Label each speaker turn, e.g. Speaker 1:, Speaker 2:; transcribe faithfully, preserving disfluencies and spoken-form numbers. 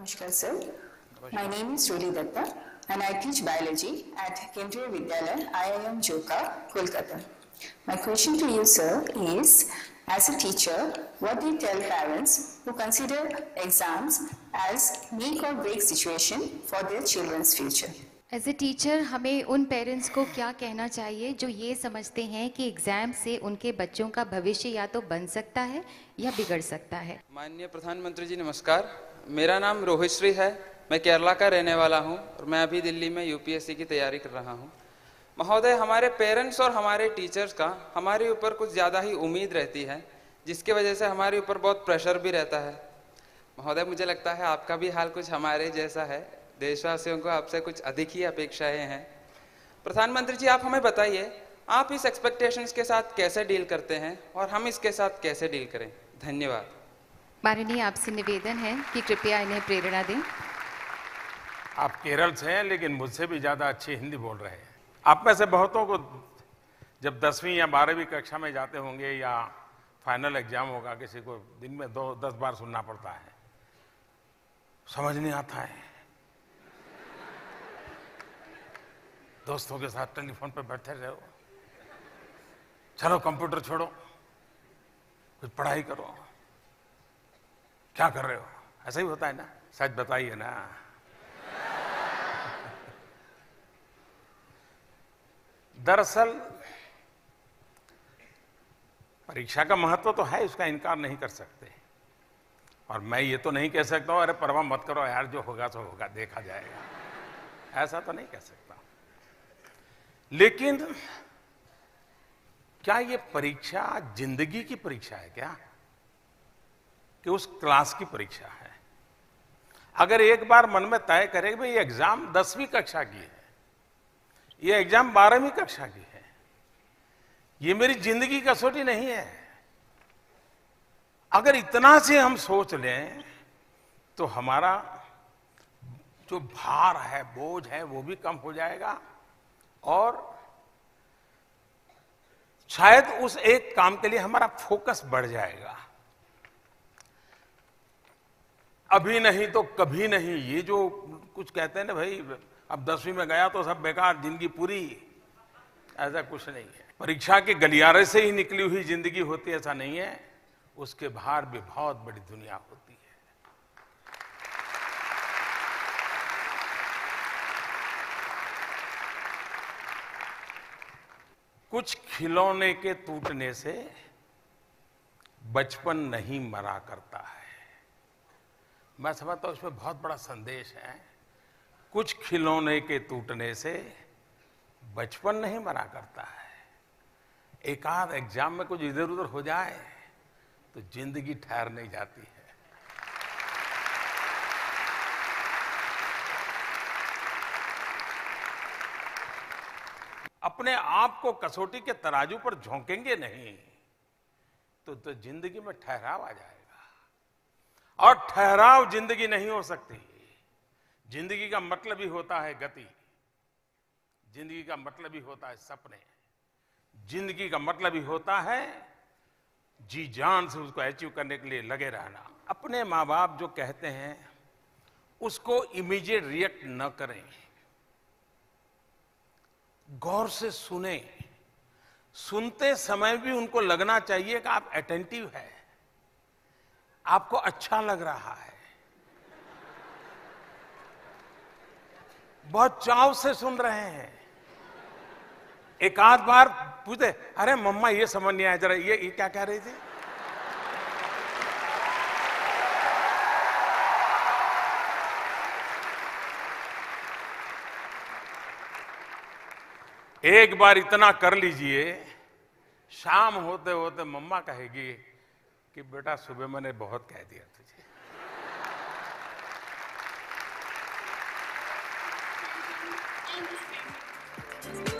Speaker 1: Namaskar sir. My name is Shri and I teach biology at Kendriya Vidyalaya, I I M Joka, Kolkata. My question to you sir is, as a teacher, what do you tell parents who consider exams as make or break situation for their children's future?
Speaker 2: As a teacher हमें उन parents को क्या कहना चाहिए जो ये समझते हैं कि एग्ज़ाम से उनके बच्चों का भविष्य या तो बन सकता है या बिगड़ सकता है।
Speaker 3: माननीय प्रधानमंत्री जी नमस्कार, मेरा नाम रोहित श्री है, मैं केरला का रहने वाला हूं और मैं अभी दिल्ली में यूपीएससी की तैयारी कर रहा हूं। महोदय, हमारे पेरेंट्स और हमारे टीचर्स का हमारे ऊपर कुछ ज़्यादा ही उम्मीद रहती है, जिसकी वजह से हमारे ऊपर बहुत प्रेशर भी रहता है। महोदय, मुझे लगता है आपका भी हाल कुछ हमारे जैसा है, देशवासियों को आपसे कुछ अधिक ही अपेक्षाएं हैं। प्रधानमंत्री जी, आप हमें बताइए, आप इस एक्सपेक्टेशंस के साथ कैसे डील करते हैं और हम इसके साथ कैसे डील करें? धन्यवाद।
Speaker 2: माननीय, आपसे निवेदन है कि कृपया इन्हें प्रेरणा दें।
Speaker 4: आप केरल से हैं लेकिन मुझसे भी ज़्यादा अच्छी हिंदी बोल रहे हैं। आप में से बहुतों को जब दसवीं या बारहवीं कक्षा में जाते होंगे या फाइनल एग्जाम होगा, किसी को दिन में दो दस बार सुनना पड़ता है, समझ नहीं आता है। दोस्तों के साथ टेलीफोन पे बैठे रहो, चलो कंप्यूटर छोड़ो, कुछ पढ़ाई करो, क्या कर रहे हो? ऐसा ही होता है ना? सच बताइए ना। दरअसल परीक्षा का महत्व तो है, उसका इनकार नहीं कर सकते, और मैं ये तो नहीं कह सकता हूं अरे परवाह मत करो यार, जो होगा सो होगा, देखा जाएगा, ऐसा तो नहीं कह सकता। लेकिन क्या ये परीक्षा जिंदगी की परीक्षा है क्या, कि उस क्लास की परीक्षा है? अगर एक बार मन में तय करे कि भाई ये एग्जाम दसवीं कक्षा की है, ये एग्जाम बारहवीं कक्षा की है, ये मेरी जिंदगी का कसौटी नहीं है, अगर इतना से हम सोच लें तो हमारा जो भार है, बोझ है, वो भी कम हो जाएगा और शायद उस एक काम के लिए हमारा फोकस बढ़ जाएगा। अभी नहीं तो कभी नहीं, ये जो कुछ कहते हैं ना भाई, अब दसवीं में गया तो सब बेकार, जिंदगी पूरी, ऐसा कुछ नहीं है। परीक्षा के गलियारे से ही निकली हुई जिंदगी होती है, ऐसा नहीं है, उसके बाहर भी बहुत बड़ी दुनिया होती है। कुछ खिलौने के टूटने से बचपन नहीं मरा करता है। मैं समझता हूं इसमें बहुत बड़ा संदेश है। कुछ खिलौने के टूटने से बचपन नहीं मरा करता है। एक आध एग्जाम में कुछ इधर उधर हो जाए तो जिंदगी ठहर नहीं जाती है। अपने आप को कसौटी के तराजू पर झोंकेंगे नहीं तो तो जिंदगी में ठहराव आ जाएगा, और ठहराव जिंदगी नहीं हो सकती। जिंदगी का मतलब ही होता है गति, जिंदगी का मतलब ही होता है सपने, जिंदगी का मतलब ही होता है जी जान से उसको अचीव करने के लिए लगे रहना। अपने माँ बाप जो कहते हैं उसको इमीडिएट रिएक्ट न करें, गौर से सुने। सुनते समय भी उनको लगना चाहिए कि आप अटेंटिव है, आपको अच्छा लग रहा है, बहुत चाव से सुन रहे हैं। एक आध बार पूछते, अरे मम्मा ये समझ नहीं आया, जरा ये, ये क्या कह रही थी? एक बार इतना कर लीजिए, शाम होते होते मम्मा कहेगी कि बेटा सुबह मैंने बहुत कह दिया तुझे।